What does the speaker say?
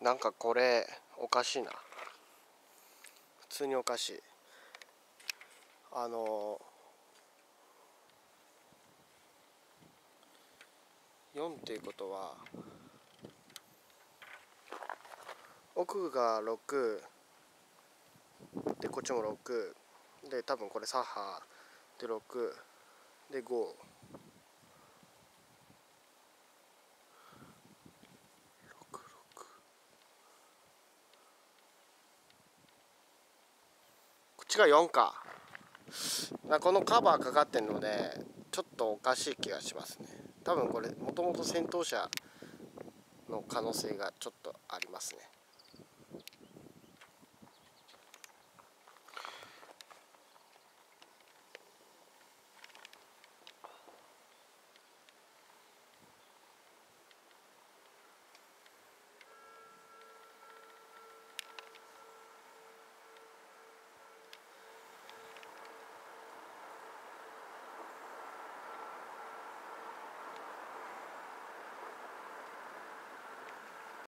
なんかこれおかしいな。普通におかしい。4っていうことは奥が6でこっちも6で、多分これ左派で6で5、こっちが4か。このカバーかかってるのでちょっとおかしい気がしますね。多分これもともと先頭車の可能性がちょっとありますね。